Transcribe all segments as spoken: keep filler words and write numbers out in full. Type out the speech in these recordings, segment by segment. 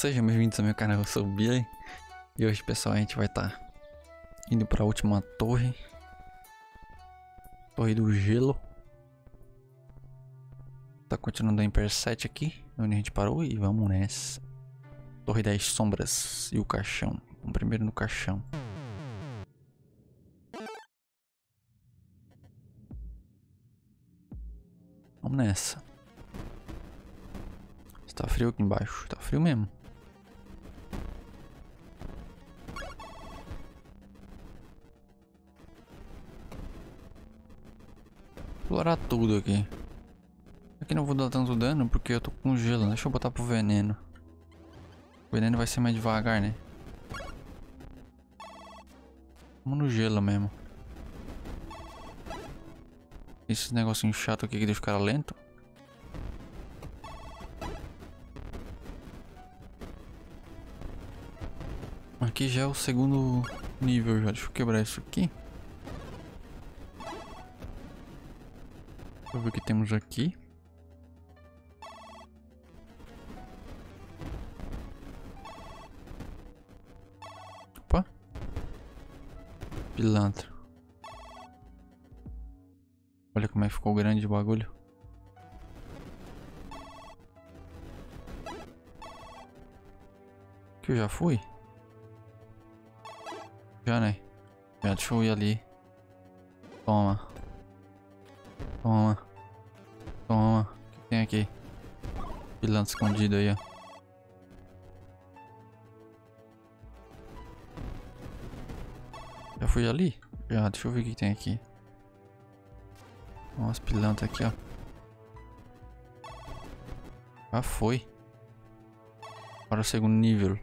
Sejam bem-vindos ao meu canal, eu sou o Billy. E hoje, pessoal, a gente vai estar tá indo para a última torre. Torre do Gelo. Tá continuando a Emper sete aqui, onde a gente parou, e vamos nessa. Torre das Sombras e o caixão. Vamos primeiro no caixão. Vamos nessa. Está frio aqui embaixo, tá frio mesmo. Explorar tudo aqui. Aqui não vou dar tanto dano porque eu tô com gelo. Deixa eu botar pro veneno. O veneno vai ser mais devagar, né? Vamos no gelo mesmo. Esse negocinho chato aqui que deixa o cara lento. Aqui já é o segundo nível já. Deixa eu quebrar isso aqui. Deixa eu ver o que temos aqui. Opa. Pilantra. Olha como é que ficou grande o bagulho. Que eu já fui? Já, né? Já, deixa eu ir ali. Toma. Toma. Toma. O que tem aqui? Pilantra escondido aí, ó. Já fui ali? Já, deixa eu ver o que tem aqui. Umas pilantras aqui, ó. Já foi. Para o segundo nível.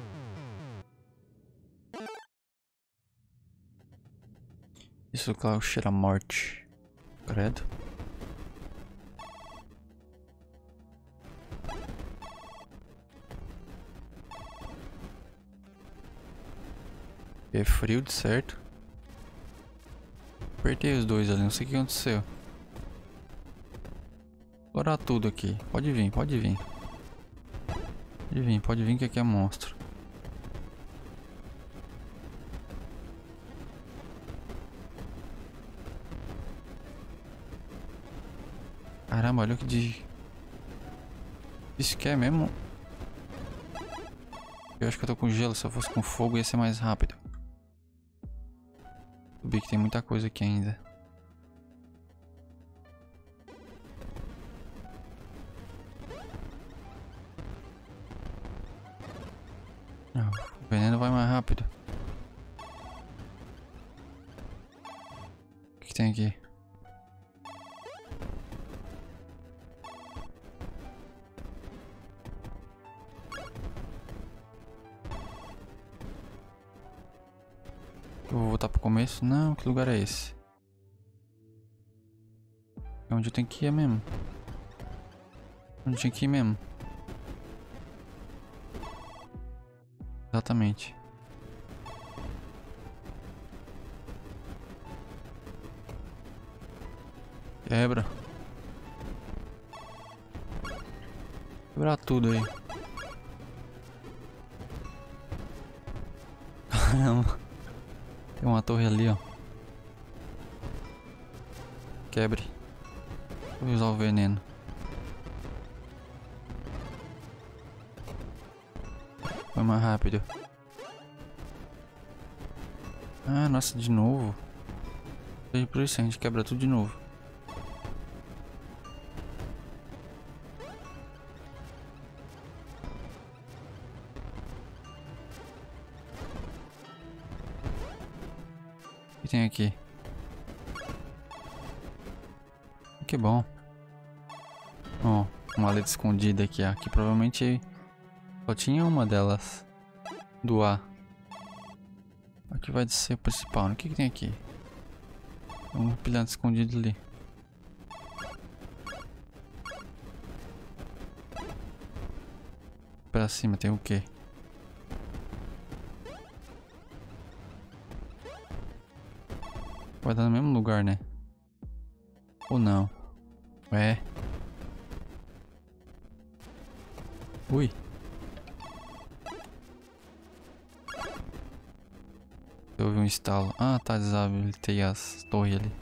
Isso, claro, cheira a morte. Credo. É frio de certo. Apertei os dois ali, não sei o que aconteceu. Explorar tudo aqui. Pode vir, pode vir. Pode vir, pode vir que aqui é monstro. Caramba, olha o que de... Isso que é mesmo. Eu acho que eu tô com gelo, se eu fosse com fogo ia ser mais rápido. Vi que tem muita coisa aqui ainda. Ah, o veneno vai mais rápido. O que, que tem aqui? Eu vou voltar pro começo? Não, que lugar é esse? É onde eu tenho que ir mesmo. Onde eu tinha que ir mesmo. Exatamente. Quebra. Quebrar tudo aí. Caramba. Tem uma torre ali, ó. Quebre. Vou usar o veneno. Foi mais rápido. Ah, nossa, de novo. Por isso a gente quebra tudo de novo. O que tem aqui? Que bom. Ó, oh, uma maleta escondida aqui. Aqui provavelmente só tinha uma delas. Do A. Aqui vai ser o principal. O que, que tem aqui? Um pilantra escondido ali. Pra cima tem o quê? Vai dar no mesmo lugar, né? Ou não? É. Ui. Eu ouvi um estalo. Ah, tá, desabilitei as torres ali.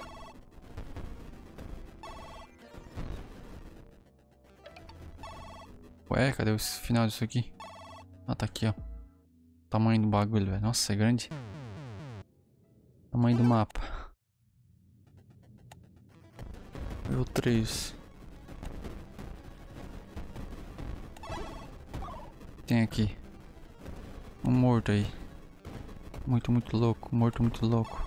Ué, cadê o final disso aqui? Ah, tá aqui, ó. Tamanho do bagulho, velho. Nossa, é grande. Tamanho do mapa. Eu três. Tem aqui. Um morto aí. Muito, muito louco. Morto, muito louco.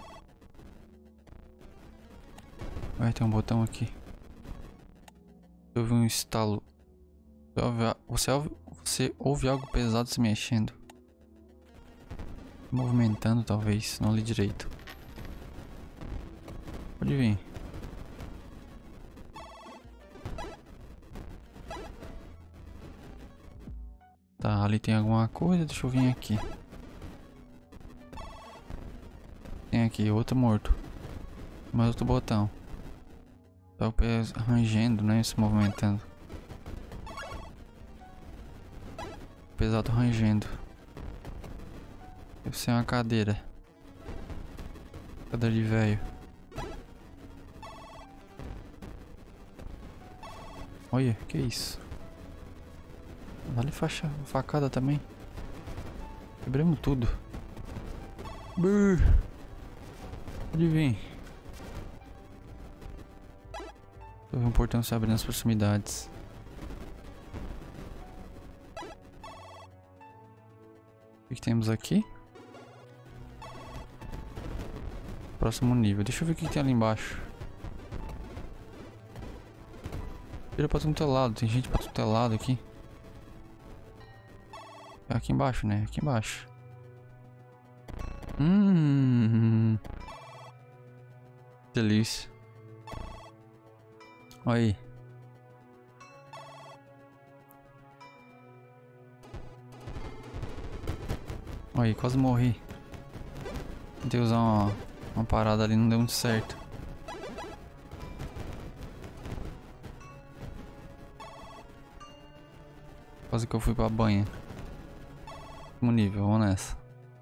Vai, tem um botão aqui. Eu vi um estalo. Você ouve, você ouve algo pesado se mexendo. Movimentando, talvez. Não li direito. Pode vir. Tá, ali tem alguma coisa. Deixa eu vir aqui. Tem aqui outro morto. Mais outro botão. Tá o pé rangendo, né? Se movimentando. Pesado rangendo. Deve ser uma cadeira. Cadeira de velho. Olha, que isso? Vale faixa, facada também. Quebramos tudo. Brrr. Pode vir. Eu vi um portão se abrir nas proximidades. O que, que temos aqui? Próximo nível. Deixa eu ver o que, que tem ali embaixo. Tira pra tudo lado. Tem gente pra tudo lado aqui. É aqui embaixo, né? Aqui embaixo. Hum. Delícia. Olha aí. Olha aí, quase morri. Tentei usar uma, uma parada ali, não deu muito certo. Quase que eu fui pra banha. Último nível, vamos nessa.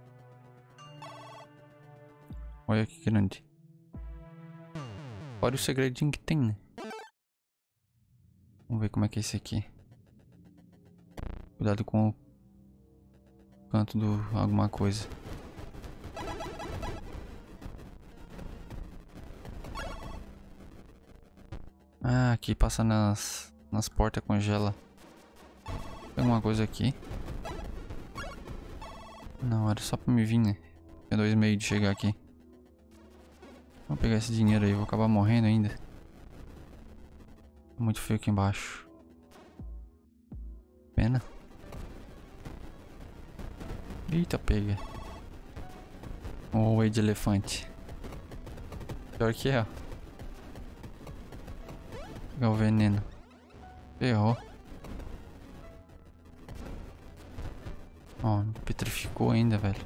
Olha que grande. Olha o segredinho que tem, né? Vamos ver como é que é esse aqui. Cuidado com o canto do alguma coisa. Ah, aqui passa nas, nas portas, congela. Tem alguma coisa aqui? Não, era só pra me vir, né? Tem dois meios de chegar aqui. Vou pegar esse dinheiro aí, vou acabar morrendo ainda. Tá muito feio aqui embaixo. Pena. Eita, pega. O whey de elefante. Pior que é, ó. Pegar o veneno. Ferrou. Ó, petrificou ainda, velho.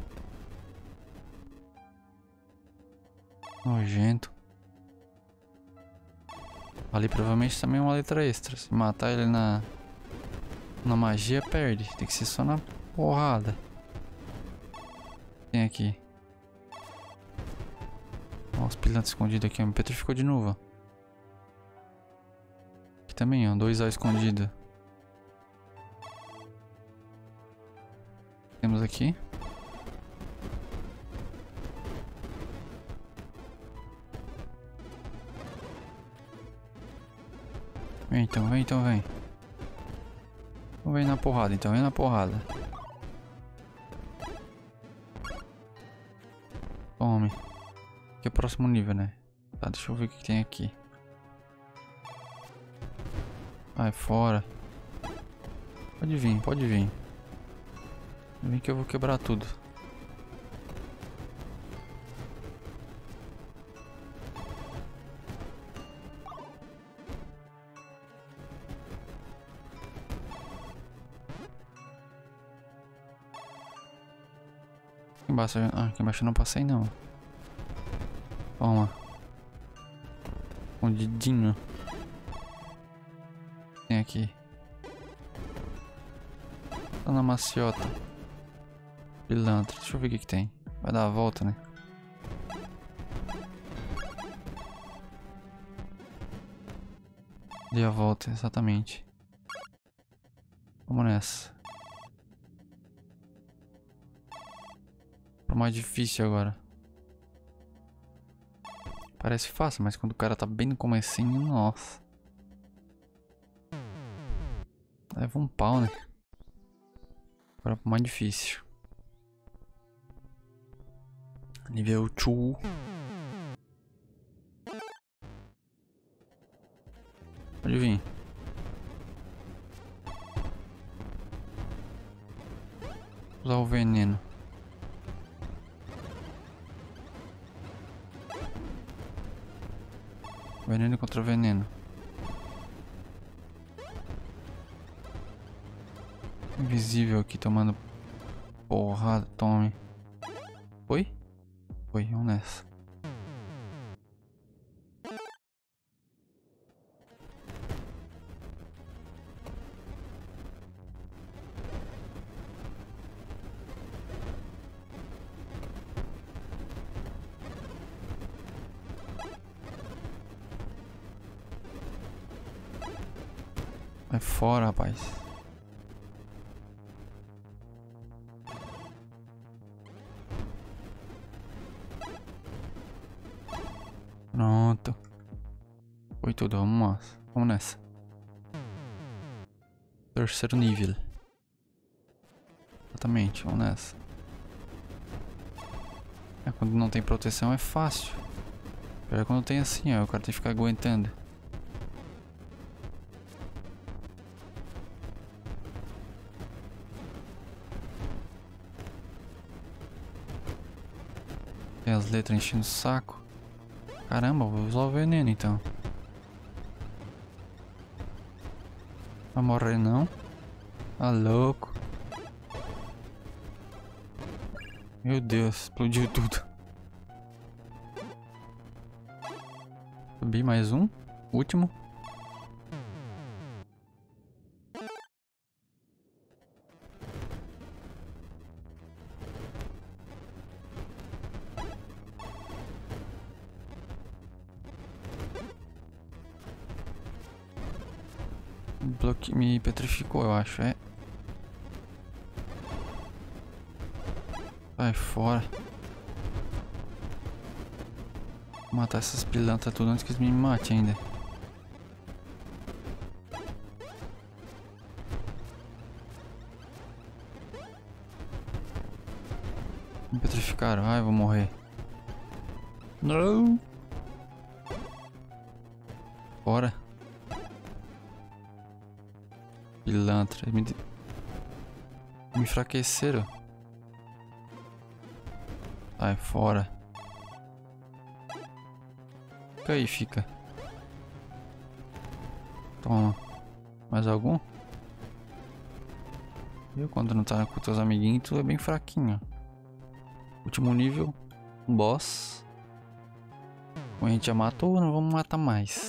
Nojento. Ali provavelmente também é uma letra extra. Se matar ele na... Na magia, perde. Tem que ser só na porrada. Tem aqui. Ó, os pilantras escondidos aqui. Me petrificou de novo, ó. Aqui também, ó. Dois A escondidos. Temos aqui. Vem então, vem então, vem. Então vem na porrada, então vem na porrada. Tome. Aqui é o próximo nível, né? Tá, deixa eu ver o que tem aqui. Vai fora. Pode vir, pode vir. Vem que eu vou quebrar tudo. Aqui embaixo, ah, aqui embaixo eu não passei não. Toma. Escondidinho. Tem aqui. Tá na maciota. Pilantra. Deixa eu ver o que, que tem. Vai dar a volta, né? Dei a volta, exatamente. Vamos nessa. Pro mais difícil agora. Parece fácil, mas quando o cara tá bem no comecinho, nossa. Leva um pau, né? Agora pro mais difícil. Nível dois. Pode vir. Usar o veneno. Veneno contra veneno. Invisível aqui tomando porrada, tome. Foi? Foi, vamos nessa. Vai fora, rapaz. Pronto. Foi tudo, vamos lá. Vamos nessa. Terceiro nível. Exatamente, vamos nessa. É, quando não tem proteção é fácil. Pior é quando tem assim, ó, o cara tem que ficar aguentando. Tem as letras enchendo o saco. Caramba, vou usar o veneno então. Vai morrer não? Tá louco. Meu Deus, explodiu tudo. Subi mais um. Último. Bloque... Me petrificou, eu acho, é. Vai fora. Vou matar essas pilantras tudo antes que eles me matem ainda. Me petrificaram. Ai, eu vou morrer. Não. Fora. Pilantra. Me, de... me enfraqueceram. Sai fora. Fica aí, fica. Toma. Mais algum? Viu? Quando não tá com teus amiguinhos, tu é bem fraquinho. Último nível. Boss. Como a gente já matou, não vamos matar mais.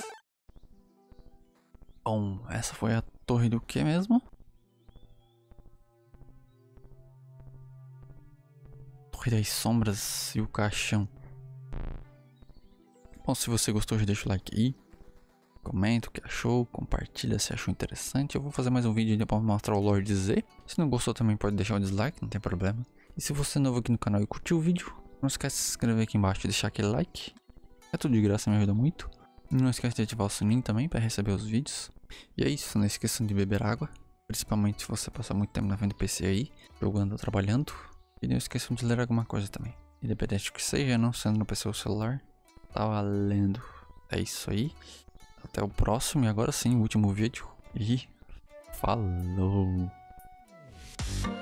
Bom, essa foi a torre do que mesmo? Torre das sombras e o caixão. Bom, se você gostou, já deixa o like aí. Comenta o que achou, compartilha se achou interessante. Eu vou fazer mais um vídeo ainda para mostrar o Lord Z. Se não gostou também pode deixar o dislike, não tem problema. E se você é novo aqui no canal e curtiu o vídeo, não esquece de se inscrever aqui embaixo e deixar aquele like. É tudo de graça, me ajuda muito. E não esquece de ativar o sininho também para receber os vídeos. E é isso, não esqueçam de beber água. Principalmente se você passar muito tempo na frente do P C aí, jogando ou trabalhando. E não esqueçam de ler alguma coisa também. Independente do que seja, não sendo no P C ou celular, tá valendo. É isso aí. Até o próximo e agora sim, o último vídeo. E falou!